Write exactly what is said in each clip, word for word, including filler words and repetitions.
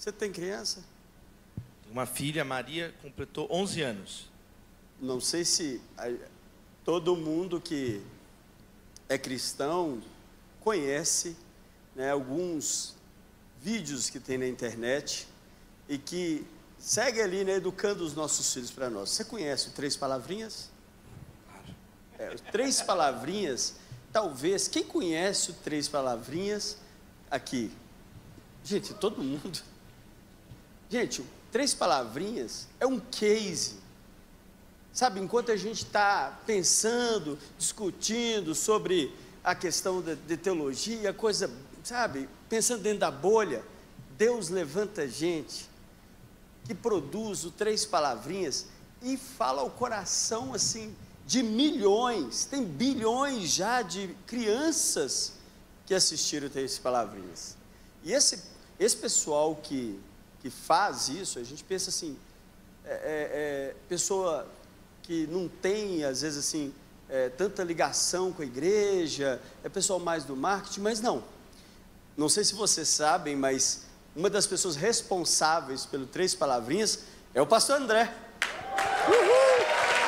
Você tem criança? Uma filha, Maria, completou onze anos. Não sei se todo mundo que é cristão conhece, né, alguns vídeos que tem na internet e que segue ali, né, educando os nossos filhos para nós. Você conhece o Três Palavrinhas? É, Três Palavrinhas, talvez, quem conhece o Três Palavrinhas aqui? Gente, todo mundo. Gente, o Três Palavrinhas é um case. Sabe, enquanto a gente está pensando, discutindo sobre a questão de, de teologia, coisa, sabe, pensando dentro da bolha, Deus levanta gente que produz o Três Palavrinhas e fala ao coração, assim, de milhões, tem bilhões já de crianças que assistiram Três Palavrinhas. E esse, esse pessoal que, que faz isso, a gente pensa assim, é, é, é pessoa que não tem, às vezes, assim, é, tanta ligação com a igreja, é pessoal mais do marketing, mas não. Não sei se vocês sabem, mas uma das pessoas responsáveis pelo Três Palavrinhas é o pastor André. Uhul!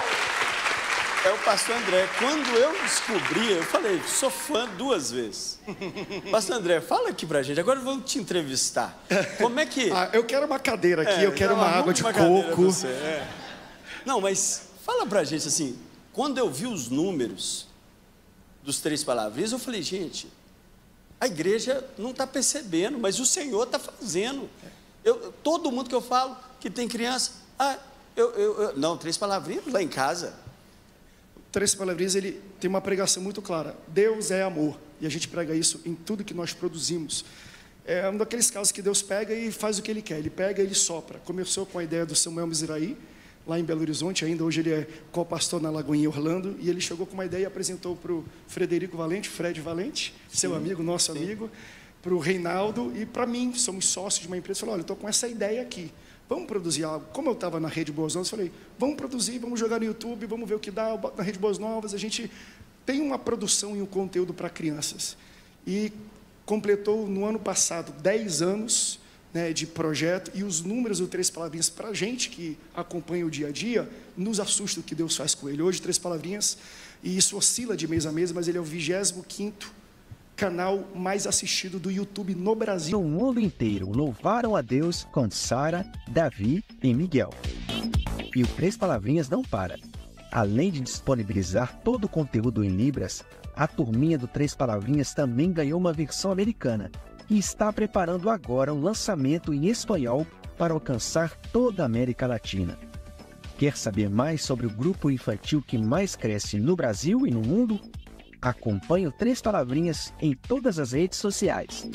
É o pastor André. Quando eu descobri, eu falei, sou fã duas vezes. Pastor André, fala aqui pra gente, agora vamos te entrevistar. Como é que... Ah, eu quero uma cadeira aqui, é, eu quero não, uma água de uma coco. Você, é. Não, mas fala pra gente assim, quando eu vi os números dos Três Palavrinhas, eu falei, gente, a igreja não está percebendo, mas o Senhor está fazendo. Eu, todo mundo que eu falo que tem criança, ah, eu, eu, eu, não, Três Palavrinhas lá em casa. Três Palavrinhas, ele tem uma pregação muito clara. Deus é amor. E a gente prega isso em tudo que nós produzimos. É um daqueles casos que Deus pega e faz o que Ele quer. Ele pega e Ele sopra. Começou com a ideia do Samuel Mizrahi, lá em Belo Horizonte, ainda hoje ele é co-pastor na Lagoinha, Orlando, e ele chegou com uma ideia e apresentou para o Frederico Valente, Fred Valente, sim, seu amigo, nosso sim. amigo, para o Reinaldo e para mim, somos sócios de uma empresa. Falou, olha, eu estou com essa ideia aqui, vamos produzir algo. Como eu estava na Rede Boas Novas, eu falei, vamos produzir, vamos jogar no YouTube, vamos ver o que dá. Eu boto na Rede Boas Novas, a gente tem uma produção e um conteúdo para crianças. E completou no ano passado dez anos, né, de projeto, e os números do Três Palavrinhas, para a gente que acompanha o dia a dia, nos assusta o que Deus faz com ele. Hoje, Três Palavrinhas, e isso oscila de mês a mês, mas ele é o vigésimo quinto canal mais assistido do YouTube no Brasil. No mundo inteiro, louvaram a Deus com Sara, Davi e Miguel. E o Três Palavrinhas não para. Além de disponibilizar todo o conteúdo em Libras, a turminha do Três Palavrinhas também ganhou uma versão americana, e está preparando agora um lançamento em espanhol para alcançar toda a América Latina. Quer saber mais sobre o grupo infantil que mais cresce no Brasil e no mundo? Acompanhe o Três Palavrinhas em todas as redes sociais.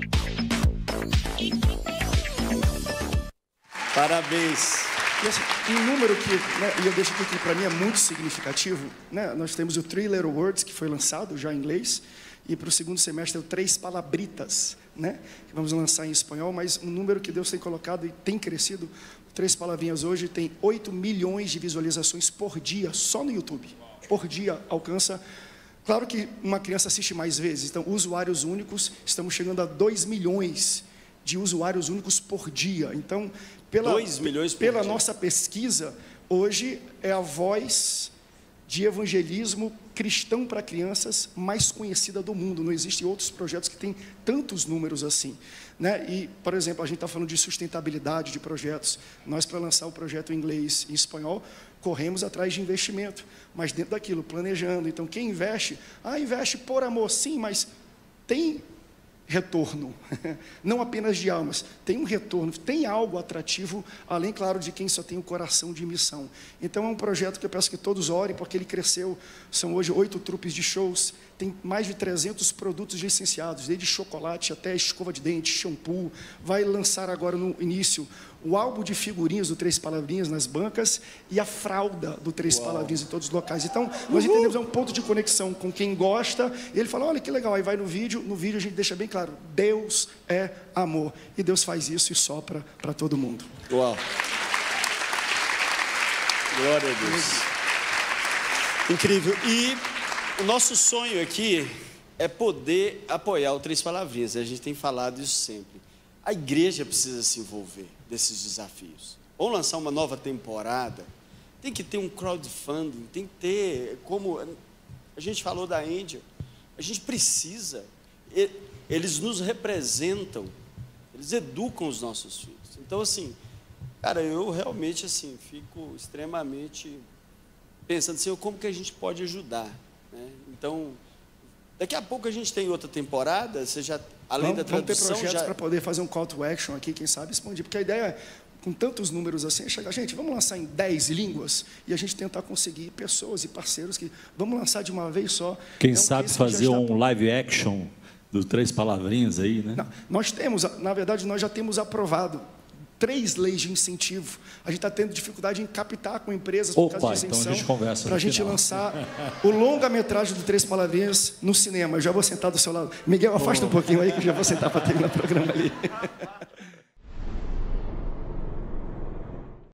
Parabéns! E assim, um número que, né, e eu deixo aqui que para mim é muito significativo, né, nós temos o Three Little Words, que foi lançado já em inglês, e para o segundo semestre é o Três Palabritas, né, que vamos lançar em espanhol, mas um número que Deus tem colocado e tem crescido. Três Palavrinhas hoje tem oito milhões de visualizações por dia, só no YouTube. Por dia alcança. Claro que uma criança assiste mais vezes, então usuários únicos, estamos chegando a dois milhões de usuários únicos por dia. Então, pela, dois milhões por pela dia. nossa pesquisa, hoje é a voz de evangelismo cristão para crianças mais conhecida do mundo. Não existem outros projetos que têm tantos números assim, né? E, por exemplo, a gente está falando de sustentabilidade de projetos. Nós, para lançar o projeto em inglês e em espanhol, corremos atrás de investimento, mas dentro daquilo, planejando. Então, quem investe, ah, investe por amor, sim, mas tem retorno, não apenas de almas, tem um retorno, tem algo atrativo, além, claro, de quem só tem o coração de missão. Então é um projeto que eu peço que todos orem, porque ele cresceu, são hoje oito trupes de shows, tem mais de trezentos produtos licenciados, desde chocolate até escova de dente, shampoo, vai lançar agora no início o álbum de figurinhas do Três Palavrinhas nas bancas e a fralda do Três Uau. Palavrinhas em todos os locais. Então, nós Uhul. entendemos, é um ponto de conexão com quem gosta, e ele fala, olha que legal, aí vai no vídeo, no vídeo a gente deixa bem claro, Deus é amor, e Deus faz isso e sopra para todo mundo. Uau! Glória a Deus! Incrível! E o nosso sonho aqui é poder apoiar o Três Palavrinhas, a gente tem falado isso sempre. a igreja precisa se envolver desses desafios. Vamos lançar uma nova temporada, tem que ter um crowdfunding, tem que ter, como a gente falou da Índia, a gente precisa, eles nos representam, eles educam os nossos filhos. Então, assim, cara, eu realmente, assim, fico extremamente pensando assim, como que a gente pode ajudar, né? Então, daqui a pouco a gente tem outra temporada, você já, além vamos, da tradução... Vamos ter projetos já... para poder fazer um call to action aqui, quem sabe expandir, porque a ideia é, com tantos números assim, é chegar, gente, vamos lançar em dez línguas e a gente tentar conseguir pessoas e parceiros que vamos lançar de uma vez só. Quem é um sabe fazer um por... live action do Três Palavrinhas aí, né? Não, nós temos, na verdade, nós já temos aprovado três leis de incentivo. A gente está tendo dificuldade em captar com empresas por Opa, causa de isenção, então para a gente final. lançar o longa-metragem do Três Palavrinhas no cinema. Eu já vou sentar do seu lado. Miguel, afasta oh. um pouquinho aí que eu já vou sentar para terminar o programa ali.